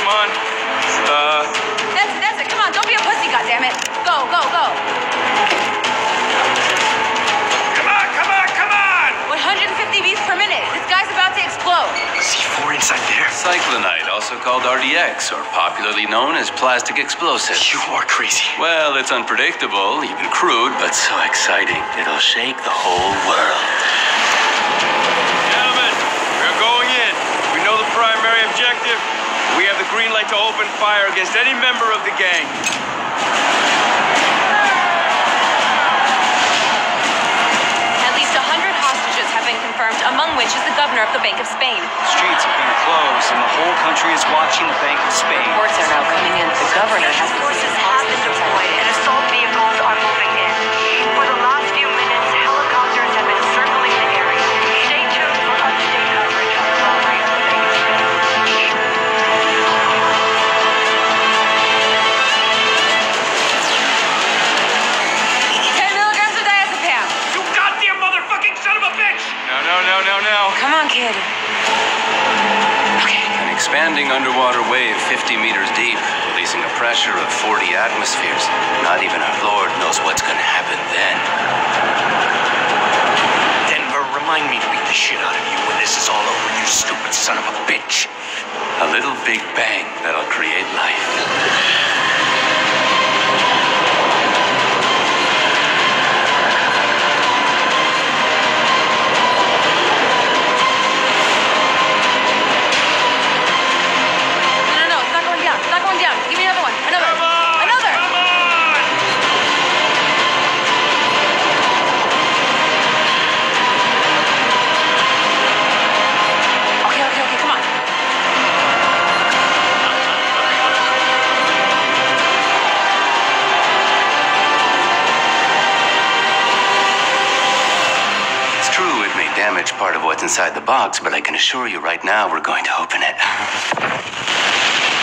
come on. That's it. Come on, don't be a pussy, goddammit. Go, go, go. Come on! 150 beats per minute. This guy's about to explode. C4 inside there? Cyclonite, also called RDX, or popularly known as plastic explosive. You are crazy. Well, it's unpredictable, even crude, but so exciting. It'll shake the whole world. Gentlemen, we're going in. We know the primary objective. We have the green light to open fire against any member of the gang. At least 100 hostages have been confirmed, among which is the governor of the Bank of Spain. Streets are being closed, and the whole country is watching the Bank of Spain. Reports are now coming in. The governor has Forces have been deployed and assault vehicles are moving in. For the last few minutes, helicopters have been circling the area. Stay tuned for up-to-date coverage of the robbery of the Bank of Spain. 10 milligrams of diazepam. You goddamn motherfucking son of a bitch! No. Come on, kid. Okay. An expanding underwater wave 50 meters deep, releasing a pressure of 40 atmospheres. Not even our Lord knows what's gonna happen then. Denver, remind me to beat the shit out of you when this is all over, you stupid son of a bitch. A little big bang that'll create life. No, it's not going down. It's not going down. Give me another one. Another. Another. Come on! Okay, come on. It's true, it may damage part of what's inside the box, but I can assure you right now we're going to open it.